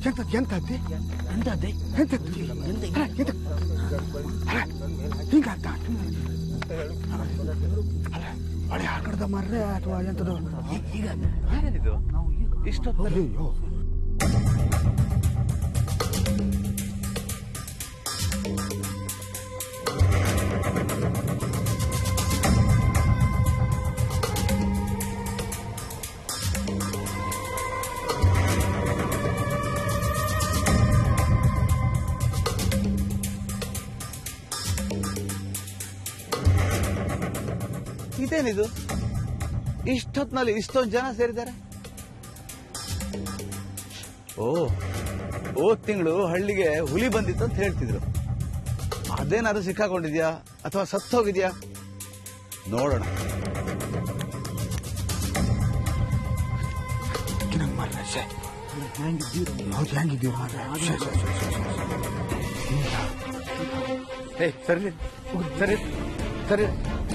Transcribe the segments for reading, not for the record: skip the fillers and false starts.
ಎಂತದ್ದಿ ಹಿಂಗಂತ ಹಳೆ ಹಾಕಡ್ದ ಮಾರ್ರೆ ಅಥವಾ ಎಂತದು ಈಗ ಏನಿದು ಇಷ್ಟೊತ್ತು ಇದೇನಿದು ಇಷ್ಟೊತ್ನಲ್ಲಿ ಇಷ್ಟೊಂದು ಜನ ಸೇರಿದ್ದಾರೆ ಹೋದ್ ತಿಂಗಳು ಹಳ್ಳಿಗೆ ಹುಲಿ ಬಂದಿತ್ತು ಅಂತ ಹೇಳ್ತಿದ್ರು ಅದೇನಾದ್ರು ಸಿಕ್ಕಾಕೊಂಡಿದ್ಯಾ ಅಥವಾ ಸತ್ತು ಹೋಗಿದ್ಯಾ ನೋಡೋಣ ಸರಿ ಸರಿ ಸರಿ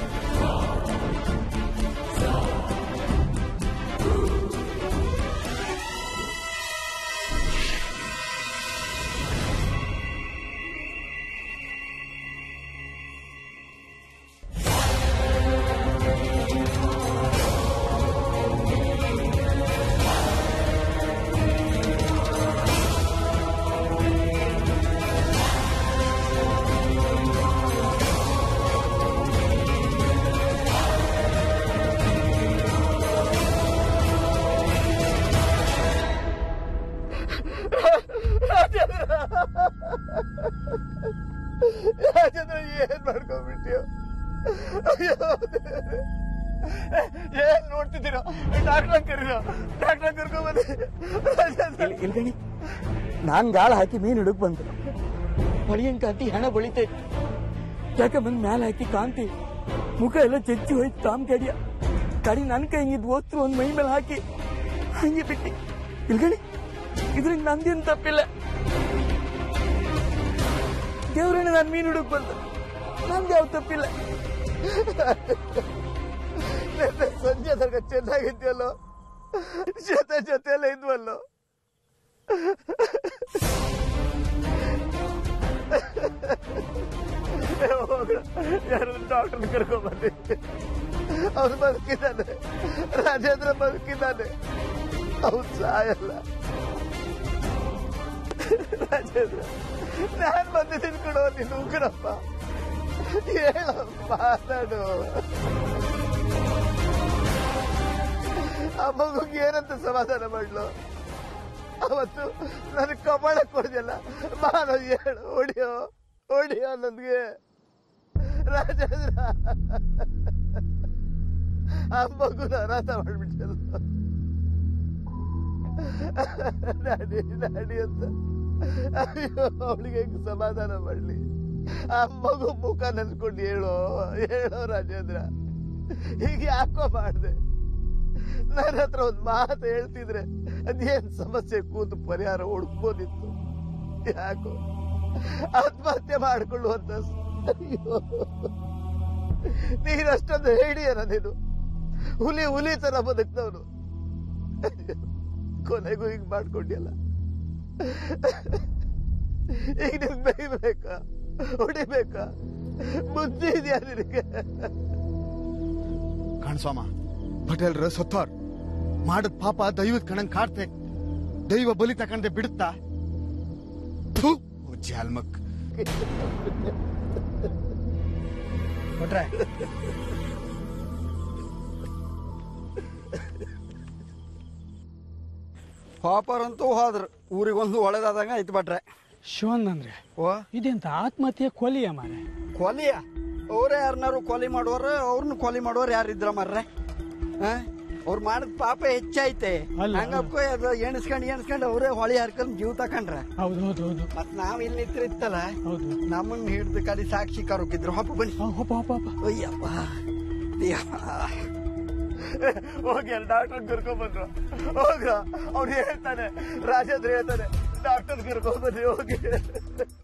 ಏನ್ ಮಾಡ್ಕೊಂಡ್ಬಿಟ್ಟಿಯೋ ಏನ್ ನೋಡ್ತಿದ್ದೀರೋ ಡಾಕ್ಟರ್ ಕರೀರೋ ಡಾಕ್ಟರ್ ಕರ್ಕೊಂಡ್ಬನ್ನಿ ಇಲ್ಗಣಿ ನಾನ್ ಗಾಳ ಹಾಕಿ ಮೀನ್ ಹಿಡಕ್ ಬಂತು ಹೊಳಿಯಂಗ್ ಕಾಂತಿ ಹಣ ಬಳಿತೈತಿ ಯಾಕ ಬಂದ್ ಮ್ಯಾಲ ಹಾಕಿ ಕಾಂತಿ ಮುಖ ಎಲ್ಲ ಚೆಚ್ಚಿ ಹೋಯ್ತು ತಾಮ್ ಕಡಿಯ ಕಡಿ ನನ್ ಕೈ ಹಿಂಗಿದ್ ಓದ್ತು ಒಂದ್ ಮೈ ಮೇಲೆ ಹಾಕಿ ಹಂಗೆ ಬಿಟ್ಟಿ ಇಲ್ಗಣಿ ಇದ್ರಿಂದ ನಂದೇನ್ ತಪ್ಪಿಲ್ಲ ದೇವ್ರಣ್ಣ ನಾನ್ ಮೀನ್ ಹಿಡಕ್ ಬಂತು ನಂದು ಯಾವ ತಪ್ಪಿಲ್ಲ ಸಂಜೆ ತನಕ ಚೆನ್ನಾಗಿದ್ಯಲ್ಲೋ ಜೊತೆಲ್ಲ ಇದ್ವಲ್ಲೋ ಯಾರು ಡಾಕ್ಟರ್ ಕರ್ಕೊಂಡ್ಬಂದಿ ಅವ್ನು ಬದುಕಿದ್ದಾನೆ ರಾಜೇಂದ್ರ ಬದುಕಿದ್ದಾನೆ ಅವ್ನು ಸಾಯಲ್ಲ ರಾಜೇಂದ್ರ ನಾನ್ ಬಂದಿದ್ದೀನಿ ಕೊಡೋ ನೀನು ಉಗ್ರಪ್ಪ ಹೇಳ ಮಾತಾಡು ಆ ಮಗುಗೆ ಏನಂತ ಸಮಾಧಾನ ಮಾಡ್ಲು ಅವತ್ತು ನನಗೆ ಕಪಾಳ ಕೊಡ್ದಿಲ್ಲ ಮಾನವ ಹೇಳು ಹೊಡಿಯೋ ನನ್ಗೆ ರಾಜೇಂದ್ರ ಆ ಮಗುನ ಅನಾಥ ಮಾಡ್ಬಿಟ್ಟಲ್ಲ ನಾಡಿ ಅಂತ ಅಯ್ಯೋ ಅವಳಿಗೆ ಸಮಾಧಾನ ಮಾಡ್ಲಿ ಆ ಮಗು ಮುಖ ನೆನ್ಸ್ಕೊಂಡು ಹೇಳೋ ರಾಜೇಂದ್ರ ಹೀಗೆ ಯಾಕೋ ಮಾಡ್ದೆ ನನ್ನ ಹತ್ರ ಒಂದ್ ಮಾತು ಹೇಳ್ತಿದ್ರೆ ಅದೇನ್ ಸಮಸ್ಯೆ ಕೂತು ಪರಿಹಾರ ಹುಡುಕ್ಬೋದಿತ್ತು ಯಾಕೋ ಆತ್ಮಹತ್ಯೆ ಮಾಡಿಕೊಳ್ಳುವಂತ ನೀನಷ್ಟೊಂದು ಹೇಳಿಯನ ನೀನು ಹುಲಿ ತರ ಬದುಕ್ತವನು ಕೊನೆಗೂ ಹಿಂಗ್ ಮಾಡ್ಕೊಂಡಿಯಲ್ಲ ಈಗ ನಿನ್ ಬೈಬೇಕಾ ಹೊಡಿಬೇಕಾ ಬುದ್ಧಿ ಇದೆಯಾ ನಿನಗೆ ಕಾಣಸ್ವಾಮ ಪಟೇಲ್ರ ಸತ್ತೋರ್ ಮಾಡದ್ ಪಾಪ ದೈವದ ಕಣಂಗ್ ಕಾಡ್ತೆ ದೈವ ಬಲಿ ತಕೊಂಡೆ ಬಿಡುತ್ತಾ ಜಾಲ್ಮಕ್ ಕೊಟ್ರೆ ಪಾಪರಂತೂ ಹೋದ್ರು ಊರಿಗೊಂದು ಒಳ್ಳೇದಾದಂಗ ಆಯ್ತು ಭಟ್ರೆ ಶಿವನ್ ಅಂದ್ರೆ ಇದೆಂತ ಆತ್ಮಹತ್ಯೆ ಕೊಲಿಯ ಮಾರೆ ಕೊಲಿಯ ಅವರೇ ಯಾರನ್ನಾರು ಕೊಲಿ ಮಾಡೋರು ಅವ್ರನ್ನ ಕೊಲಿ ಮಾಡೋರು ಯಾರಿದ್ರ ಮಾರ್ರೆ ಅವ್ರು ಮಾಡಿದ ಪಾಪ ಹೆಚ್ಚೈತೆ ಹಂಗಪ್ಪ ಅದು ಎಣಿಸ್ಕೊಂಡು ಅವರೇ ಹೊಳಿ ಹರ್ಕೊಂಡ್ ಜೀವ ತಕೊಂಡ್ರ ಹೌದು ಮತ್ ನಾವ್ ಇಲ್ಲಿ ನಿಂತಿರ್ತಲ್ಲ ನಮ್ಮನ್ನ ಹಿಡ್ದು ಕಡಿ ಸಾಕ್ಷಿ ಕರೋಗಿದ್ರು ಹಪ್ಪ ಬನ್ನಿ ಅಯ್ಯಪ್ಪ ಹೋಗಿ ಅಲ್ಲಿ ಡಾಕ್ಟರ್ ಕರ್ಕೊಂಡ್ಬಂದ್ರು ಹೋಗ ಅವ್ನು ಹೇಳ್ತಾನೆ ರಾಜೇಂದ್ರ ಹೇಳ್ತಾನೆ ಡಾಕ್ಟರ್ ಕರ್ಕೊಂಡ್ಬನ್ನಿ ಹೋಗಿ